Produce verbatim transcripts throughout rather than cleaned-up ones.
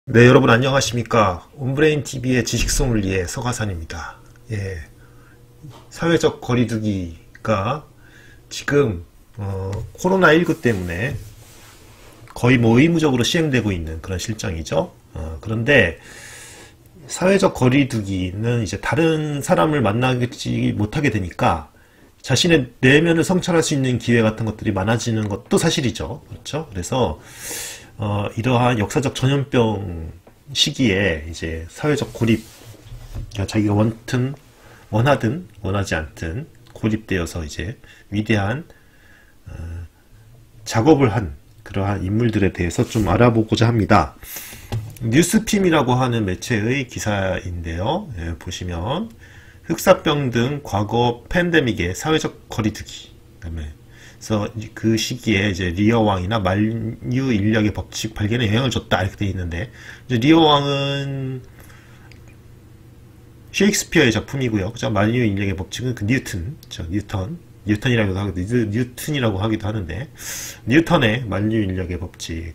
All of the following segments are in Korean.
네, 여러분 안녕하십니까. 온브레인티비의 지식소믈리에 서가산입니다. 예, 사회적 거리두기가 지금 어, 코로나십구 때문에 거의 뭐 의무적으로 시행되고 있는 그런 실정이죠. 어, 그런데 사회적 거리두기는 이제 다른 사람을 만나지 못하게 되니까 자신의 내면을 성찰할 수 있는 기회 같은 것들이 많아지는 것도 사실이죠. 그렇죠? 그래서 어, 이러한 역사적 전염병 시기에 이제 사회적 고립, 그러니까 자기가 원튼, 원하든 원하지 않든 고립되어서 이제 위대한 어, 작업을 한 그러한 인물들에 대해서 좀 알아보고자 합니다. 뉴스핌이라고 하는 매체의 기사인데요. 예, 보시면 흑사병 등 과거 팬데믹의 사회적 거리두기, 그다음에 그래서 그 시기에 이제 리어 왕이나 만유 인력의 법칙 발견에 영향을 줬다 이렇게 돼 있는데, 이제 리어 왕은 셰익스피어의 작품이고요. 그죠? 만유 인력의 법칙은 그 뉴튼, 저 뉴턴, 뉴턴이라고도 하기도 뉴튼이라고 하기도 하는데, 뉴턴의 만유 인력의 법칙,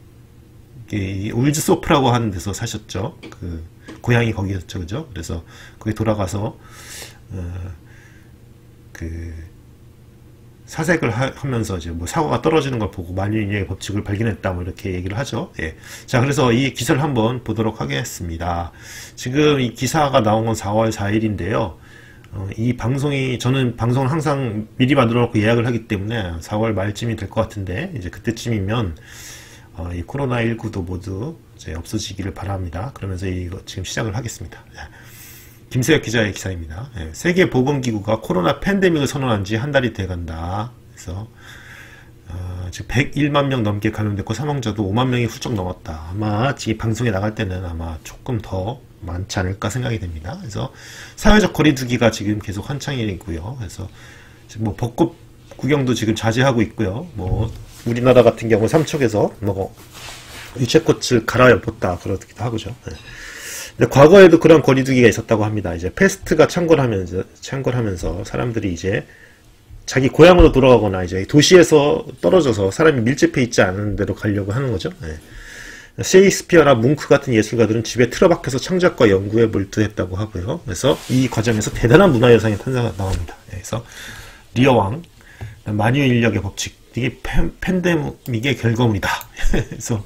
울즈소프라고 하는 데서 사셨죠. 그 고향이 거기였죠, 그죠? 그래서 거기 돌아가서 어, 그 사색을 하, 면서 이제 뭐 사고가 떨어지는 걸 보고 만유인력의 법칙을 발견했다 뭐 이렇게 얘기를 하죠. 예. 자, 그래서 이 기사를 한번 보도록 하겠습니다. 지금 이 기사가 나온 건 사월 사일인데요. 어, 이 방송이, 저는 방송을 항상 미리 만들어 놓고 예약을 하기 때문에 사월 말쯤이 될 것 같은데, 이제 그때쯤이면 어, 이 코로나십구도 모두 이제 없어지기를 바랍니다. 그러면서 이거 지금 시작을 하겠습니다. 예. 김세혁 기자의 기사입니다. 예, 세계보건기구가 코로나 팬데믹을 선언한 지 한 달이 돼간다. 그래서 어, 지금 백일만 명 넘게 감염됐고 사망자도 오만 명이 훌쩍 넘었다. 아마 지금 방송에 나갈 때는 아마 조금 더 많지 않을까 생각이 됩니다. 그래서 사회적 거리두기가 지금 계속 한창이고요. 그래서 지금 뭐 벚꽃 구경도 지금 자제하고 있고요. 뭐 우리나라 같은 경우 삼척에서 뭐 유채꽃을 갈아엎었다 그러기도 하고죠. 예. 근데 과거에도 그런 거리두기가 있었다고 합니다. 이제 패스트가 창궐하면서, 창궐하면서 사람들이 이제 자기 고향으로 돌아가거나 이제 도시에서 떨어져서 사람이 밀집해 있지 않은 데로 가려고 하는 거죠. 네. 셰익스피어나 뭉크 같은 예술가들은 집에 틀어박혀서 창작과 연구에 몰두했다고 하고요. 그래서 이 과정에서 대단한 문화유산이 탄생가 나옵니다. 네. 그래서 리어 왕, 만유 인력의 법칙, 이게 팬, 팬데믹의 결과물이다. 그래서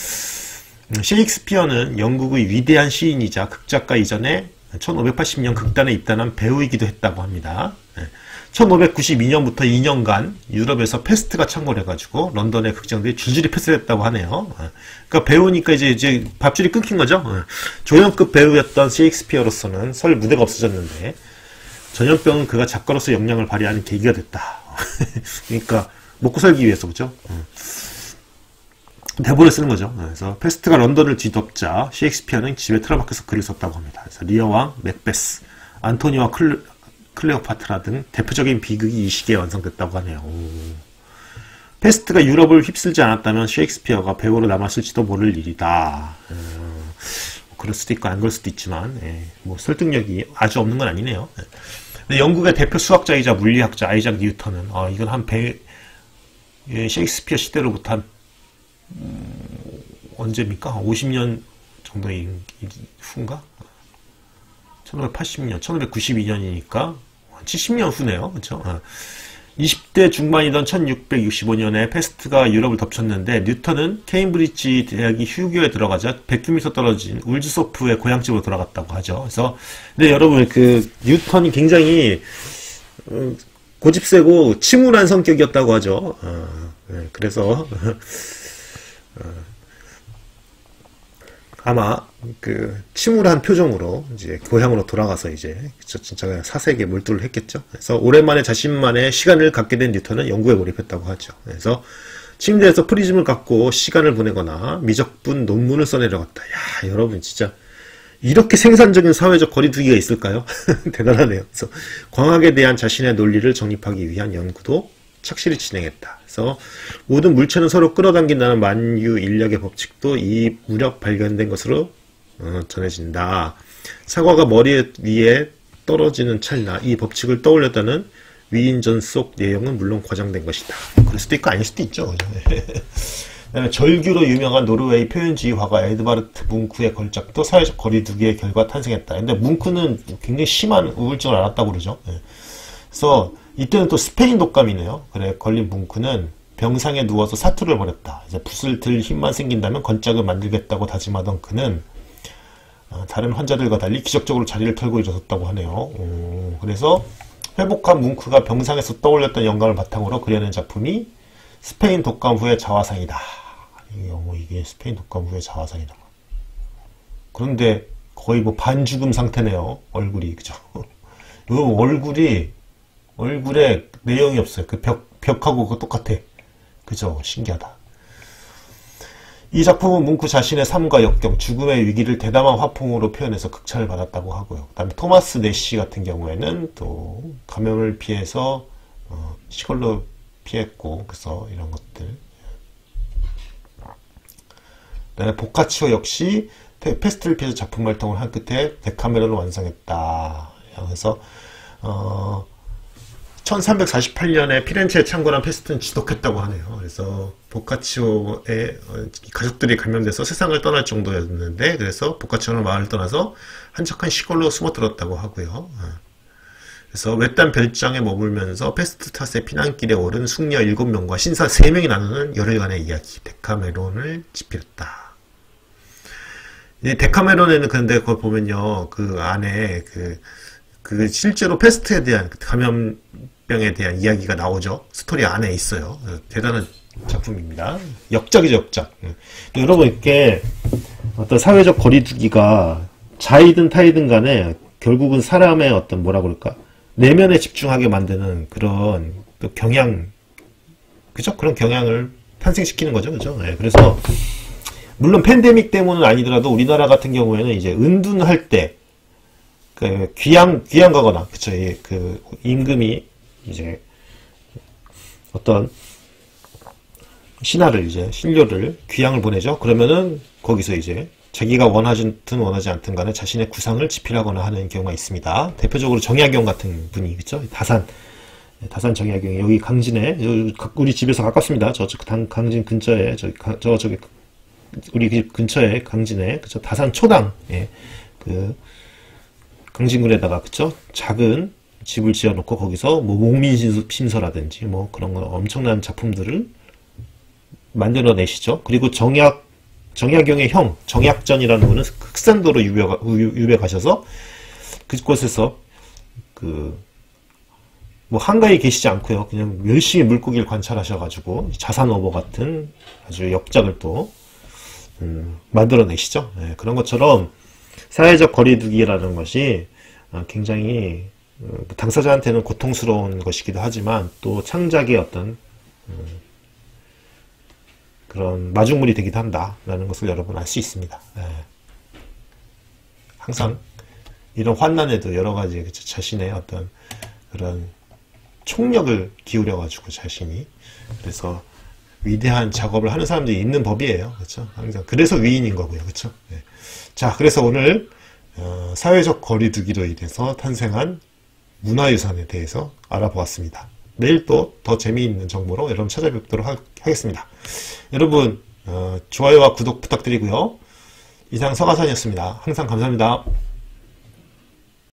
셰익스피어는 영국의 위대한 시인이자 극작가 이전에 천오백팔십 년 극단에 입단한 배우이기도 했다고 합니다. 천오백구십이 년부터 이 년간 유럽에서 패스트가 창궐해가지고 런던의 극장들이 줄줄이 폐쇄됐다고 하네요. 그러니까 배우니까 이제, 이제 밥줄이 끊긴 거죠. 조연급 배우였던 셰익스피어로서는 설 무대가 없어졌는데 전염병은 그가 작가로서 역량을 발휘하는 계기가 됐다. 그러니까 먹고 살기 위해서, 그죠? 대본을 쓰는 거죠. 그래서 패스트가 런던을 뒤덮자 셰익스피어는 집에 틀어박혀서 글을 썼다고 합니다. 그래서 리어 왕, 맥베스, 안토니와 클레, 클레오파트라 등 대표적인 비극이 이 시기에 완성됐다고 하네요. 오. 패스트가 유럽을 휩쓸지 않았다면 셰익스피어가 배우로 남았을지도 모를 일이다. 음, 그럴 수도 있고 안 그럴 수도 있지만, 예, 뭐 설득력이 아주 없는 건 아니네요. 근데 영국의 대표 수학자이자 물리학자 아이작 뉴턴은 아, 이건 한 배, 예, 셰익스피어 시대로부터 한 음, 언제입니까? 한 오십 년 정도의 후인가? 천오백팔십 년, 천오백구십이 년이니까 칠십 년 후네요. 그렇죠? 아. 이십 대 중반이던 천육백육십오 년에 패스트가 유럽을 덮쳤는데 뉴턴은 케임브리지 대학이 휴교에 들어가자 백 킬로미터 떨어진 울즈소프의 고향집으로 돌아갔다고 하죠. 그래서 근데 여러분 그 뉴턴이 굉장히 음, 고집세고 침울한 성격이었다고 하죠. 아, 네, 그래서 어, 아마 그 침울한 표정으로 이제 고향으로 돌아가서 이제 진짜 사색에 몰두를 했겠죠. 그래서 오랜만에 자신만의 시간을 갖게 된 뉴턴은 연구에 몰입했다고 하죠. 그래서 침대에서 프리즘을 갖고 시간을 보내거나 미적분 논문을 써내려갔다. 야, 여러분 진짜 이렇게 생산적인 사회적 거리두기가 있을까요? 대단하네요. 그래서 광학에 대한 자신의 논리를 정립하기 위한 연구도 착실히 진행했다. 그래서 모든 물체는 서로 끌어당긴다는 만유 인력의 법칙도 이 무렵 발견된 것으로 어, 전해진다. 사과가 머리 위에 떨어지는 찰나 이 법칙을 떠올렸다는 위인전 속 내용은 물론 과장된 것이다. 그럴 수도 있고 아닐 수도 있죠. 그다음에 절규로 유명한 노르웨이 표현주의 화가 에드바르트 뭉크의 걸작도 사회적 거리두기의 결과 탄생했다. 근데 뭉크는 굉장히 심한 우울증을 앓았다고 그러죠. 예. 그래서 이때는 또 스페인 독감이네요. 그래 걸린 뭉크는 병상에 누워서 사투를 벌였다. 이제 붓을 들 힘만 생긴다면 건짝을 만들겠다고 다짐하던 그는 어, 다른 환자들과 달리 기적적으로 자리를 털고 일어섰다고 하네요. 오, 그래서 회복한 뭉크가 병상에서 떠올렸던 영감을 바탕으로 그려낸 작품이 스페인 독감 후의 자화상이다. 이게, 뭐 이게 스페인 독감 후의 자화상이다. 그런데 거의 뭐 반죽음 상태네요. 얼굴이 그죠? 요 얼굴이 얼굴에 내용이 없어요. 그 벽, 벽하고 그거 똑같아. 그죠? 신기하다. 이 작품은 뭉크 자신의 삶과 역경, 죽음의 위기를 대담한 화풍으로 표현해서 극찬을 받았다고 하고요. 그 다음에 토마스 내시 같은 경우에는 또 감염을 피해서 어, 시골로 피했고, 그래서 이런 것들. 그다음에 보카치오 역시 페스트를 피해서 작품 활동을 한 끝에 데카메론을 완성했다. 그래서 어, 천삼백사십팔 년에 피렌체에 창궐한 페스트는 지독했다고 하네요. 그래서 보카치오의 가족들이 감염돼서 세상을 떠날 정도였는데, 그래서 보카치오는 마을을 떠나서 한적한 시골로 숨어들었다고 하고요. 그래서 외딴 별장에 머물면서 페스트 탓에 피난길에 오른 숙녀 일곱 명과 신사 세 명이 나누는 열흘간의 이야기, 데카메론을 집필했다. 이 데카메론에는 근데 그걸 보면요, 그 안에 그, 그 실제로 페스트에 대한 감염병에 대한 이야기가 나오죠. 스토리 안에 있어요. 대단한 작품입니다. 역작이죠, 역작. 여러분, 이렇게 어떤 사회적 거리두기가 자이든 타이든 간에 결국은 사람의 어떤 뭐라 그럴까? 내면에 집중하게 만드는 그런 또 경향, 그죠? 그런 경향을 탄생시키는 거죠, 그죠? 네, 그래서 물론 팬데믹 때문은 아니더라도 우리나라 같은 경우에는 이제 은둔할 때 그 귀양 귀양 가거나, 그쵸? 그 임금이 이제 어떤 신하를 이제 신료를 귀양을 보내죠. 그러면은 거기서 이제 자기가 원하든 원하지 않든 간에 자신의 구상을 집필하거나 하는 경우가 있습니다. 대표적으로 정약용 같은 분이, 그쵸? 다산, 다산 정약용이 여기 강진에, 우리 집에서 가깝습니다. 저쪽 강진 근처에, 저, 저, 저기, 우리 집 근처에 강진에, 그쵸? 다산 초당, 예, 그, 강진군에다가, 그쵸? 작은 집을 지어놓고 거기서 뭐 목민심서라든지 뭐 그런 거 엄청난 작품들을 만들어내시죠. 그리고 정약, 정약용의 형, 정약전이라는 분은 흑산도로 유배, 유배 가셔서 그곳에서 그, 뭐 한가히 계시지 않고요. 그냥 열심히 물고기를 관찰하셔가지고 자산어버 같은 아주 역작을 또, 음, 만들어내시죠. 네, 그런 것처럼 사회적 거리두기라는 것이 굉장히 당사자한테는 고통스러운 것이기도 하지만 또 창작의 어떤, 음, 그런 마중물이 되기도 한다라는 것을 여러분 알 수 있습니다. 예. 항상 이런 환난에도 여러 가지 자신의 어떤 그런 총력을 기울여 가지고 자신이, 그래서 위대한 작업을 하는 사람들이 있는 법이에요. 그렇죠? 항상 그래서 위인인 거고요. 그렇죠? 예. 자, 그래서 오늘 어, 사회적 거리두기로 인해서 탄생한 문화유산에 대해서 알아보았습니다. 내일 또 더 재미있는 정보로 여러분 찾아뵙도록 하, 하겠습니다. 여러분 어, 좋아요와 구독 부탁드리고요. 이상 서가산이었습니다. 항상 감사합니다.